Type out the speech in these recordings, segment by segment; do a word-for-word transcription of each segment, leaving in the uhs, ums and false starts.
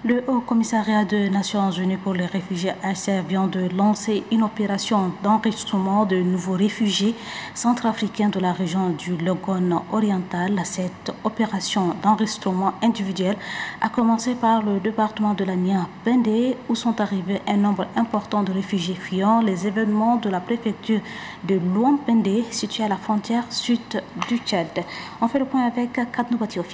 Le Haut Commissariat des Nations Unies pour les réfugiés H C R vient de lancer une opération d'enregistrement de nouveaux réfugiés centrafricains de la région du Logone oriental. Cette opération d'enregistrement individuel a commencé par le département de la Nia-Pendé où sont arrivés un nombre important de réfugiés fuyant les événements de la préfecture de Louam-Pendé située à la frontière sud du Tchad. On fait le point avec Kadnou Batiofil.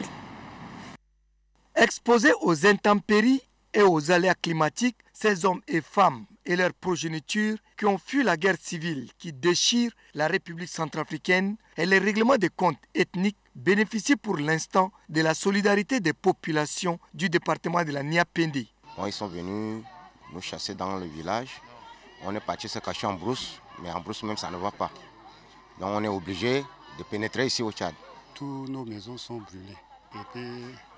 Exposés aux intempéries et aux aléas climatiques, ces hommes et femmes et leurs progénitures qui ont fui la guerre civile qui déchire la République centrafricaine et les règlements des comptes ethniques bénéficient pour l'instant de la solidarité des populations du département de la Nia-Pendé. Bon, ils sont venus nous chasser dans le village. On est parti se cacher en brousse, mais en brousse même ça ne va pas. Donc on est obligé de pénétrer ici au Tchad. Toutes nos maisons sont brûlées. Et puis,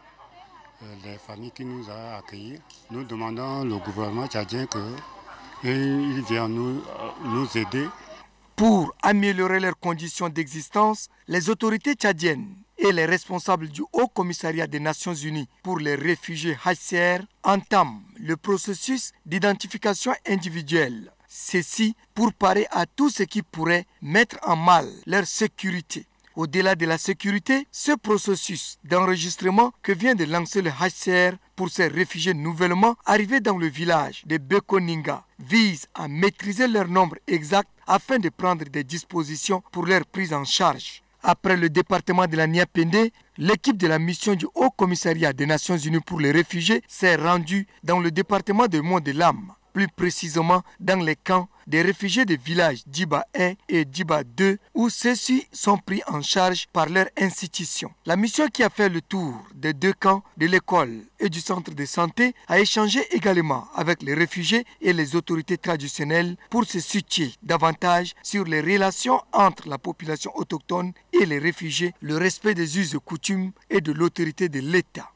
les familles qui nous ont accueillis, nous demandons au gouvernement tchadien qu'il vienne nous, nous aider. Pour améliorer leurs conditions d'existence, les autorités tchadiennes et les responsables du Haut Commissariat des Nations Unies pour les réfugiés H C R entament le processus d'identification individuelle. Ceci pour parer à tout ce qui pourrait mettre en mal leur sécurité. Au-delà de la sécurité, ce processus d'enregistrement que vient de lancer le H C R pour ces réfugiés nouvellement arrivés dans le village de Bekoninga vise à maîtriser leur nombre exact afin de prendre des dispositions pour leur prise en charge. Après le département de la Nia-Pendé, l'équipe de la mission du Haut Commissariat des Nations Unies pour les réfugiés s'est rendue dans le département de Mont-de-Lam, plus précisément dans les camps des réfugiés des villages Djiba un et Djiba deux, où ceux-ci sont pris en charge par leur institution. La mission qui a fait le tour des deux camps de l'école et du centre de santé a échangé également avec les réfugiés et les autorités traditionnelles pour se situer davantage sur les relations entre la population autochtone et les réfugiés, le respect des us et coutumes et de l'autorité de l'État.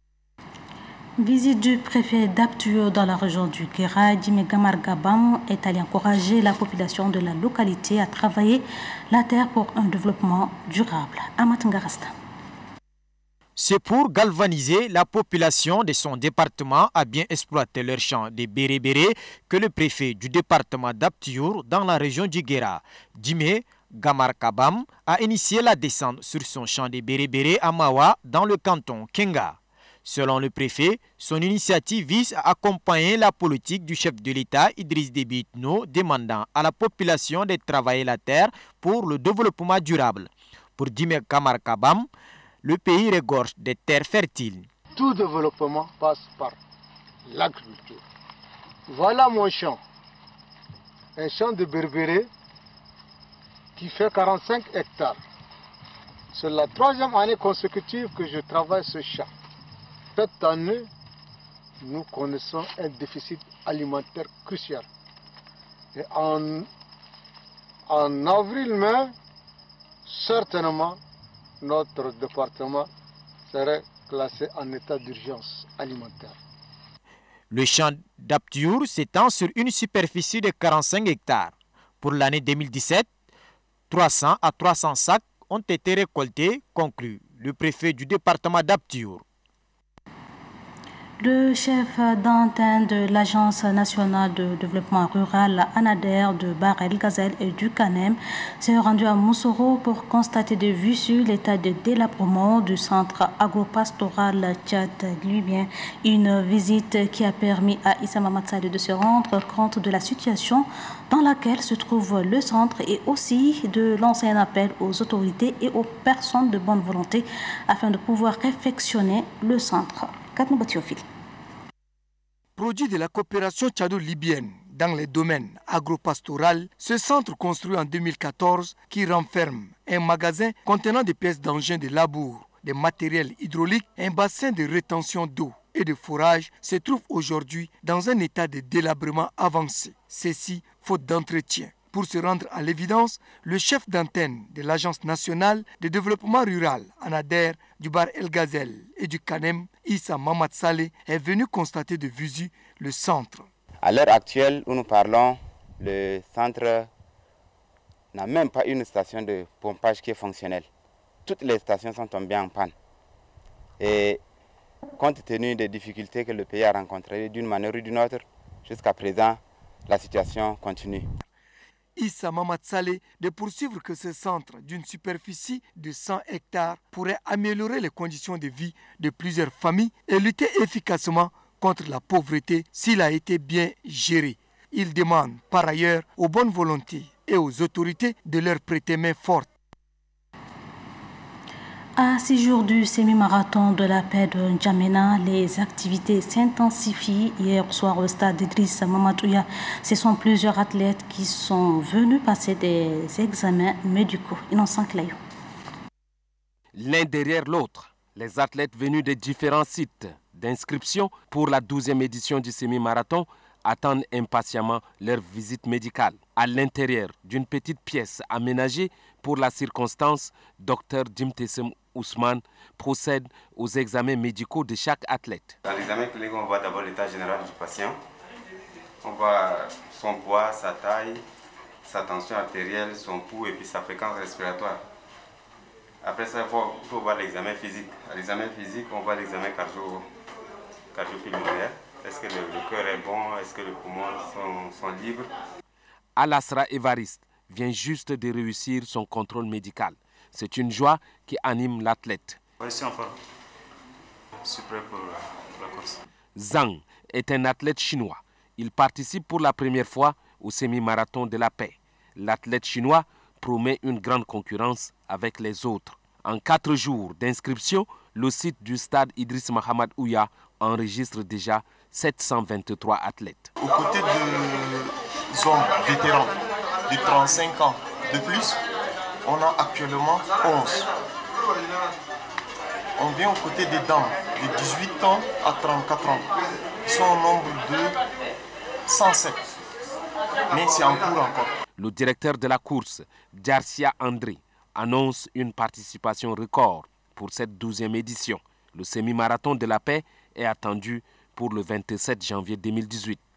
Visite du préfet d'Aptuyo dans la région du Guéra, Djimé Gamar Gabam est allé encourager la population de la localité à travailler la terre pour un développement durable. Amat Ngarasta. C'est pour galvaniser la population de son département à bien exploiter leurs champs de béré-béré que le préfet du département d'Aptuyo dans la région du Guéra, Djimé Gamar Gabam, a initié la descente sur son champ de béré-béré à Mawa dans le canton Kenga. Selon le préfet, son initiative vise à accompagner la politique du chef de l'État Idriss Déby Itno demandant à la population de travailler la terre pour le développement durable. Pour Djimé Gamar Gabam, le pays regorge des terres fertiles. Tout développement passe par l'agriculture. Voilà mon champ, un champ de berbéré qui fait quarante-cinq hectares. C'est la troisième année consécutive que je travaille ce champ. Cette année, nous connaissons un déficit alimentaire crucial. Et en, en avril-mai, certainement, notre département serait classé en état d'urgence alimentaire. Le champ d'Aptuyo s'étend sur une superficie de quarante-cinq hectares. Pour l'année deux mille dix-sept, trois cents à trois cents sacs ont été récoltés, conclut le préfet du département d'Aptuyo. Le chef d'antenne de l'Agence nationale de développement rural ANADER de Bahr El Ghazal et du Canem s'est rendu à Moussoro pour constater de vue sur l'état de délabrement du centre agropastoral tchad-libyen. Une visite qui a permis à Issa Mahamat Saleh de se rendre compte de la situation dans laquelle se trouve le centre et aussi de lancer un appel aux autorités et aux personnes de bonne volonté afin de pouvoir réfectionner le centre. Kadnou Batiofil. Produit de la coopération tchado-libyenne dans les domaines agropastoral, ce centre construit en deux mille quatorze qui renferme un magasin contenant des pièces d'engins de labour, des matériels hydrauliques, un bassin de rétention d'eau et de forage se trouve aujourd'hui dans un état de délabrement avancé. Ceci faute d'entretien. Pour se rendre à l'évidence, le chef d'antenne de l'Agence nationale de développement rural, ANADER, du Bahr El Ghazal et du Canem, Issa Mahamat Saleh, est venu constater de visu le centre. À l'heure actuelle où nous parlons, le centre n'a même pas une station de pompage qui est fonctionnelle. Toutes les stations sont tombées en panne. Et compte tenu des difficultés que le pays a rencontrées d'une manière ou d'une autre, jusqu'à présent, la situation continue. Issa Mamad Saleh de poursuivre que ce centre d'une superficie de cent hectares pourrait améliorer les conditions de vie de plusieurs familles et lutter efficacement contre la pauvreté s'il a été bien géré. Il demande par ailleurs aux bonnes volontés et aux autorités de leur prêter main forte. À six jours du semi-marathon de la paix de N'Djamena, les activités s'intensifient. Hier soir au stade Idriss Mamadouya, ce sont plusieurs athlètes qui sont venus passer des examens médicaux. Innocent Clayou. L'un derrière l'autre, les athlètes venus de différents sites d'inscription pour la douzième édition du semi-marathon attendent impatiemment leur visite médicale. À l'intérieur d'une petite pièce aménagée pour la circonstance, Dr Jimtesem Ousmane procède aux examens médicaux de chaque athlète. Dans l'examen clinique, on voit d'abord l'état général du patient. On voit son poids, sa taille, sa tension artérielle, son pouls et puis sa fréquence respiratoire. Après ça, il faut, il faut voir l'examen physique. À l'examen physique, on voit l'examen cardio, cardio-pulmonaire. Est-ce que le, le cœur est bon? Est-ce que les poumons sont, sont libres? Alasra Evariste vient juste de réussir son contrôle médical. C'est une joie qui anime l'athlète. Je suis en forme. Je suis prêt pour la course. Zhang est un athlète chinois. Il participe pour la première fois au semi-marathon de la paix. L'athlète chinois promet une grande concurrence avec les autres. En quatre jours d'inscription, le site du stade Idriss Mahamad Ouya enregistre déjà sept cent vingt-trois athlètes. Aux côtés de hommes vétérans de trente-cinq ans de plus, on a actuellement onze. On vient aux côtés des dames de dix-huit ans à trente-quatre ans. Ils sont au nombre de cent sept. Mais c'est en cours encore. Le directeur de la course, Djarcia André, annonce une participation record pour cette douzième édition. Le semi-marathon de la paix est attendu pour le vingt-sept janvier deux mille dix-huit.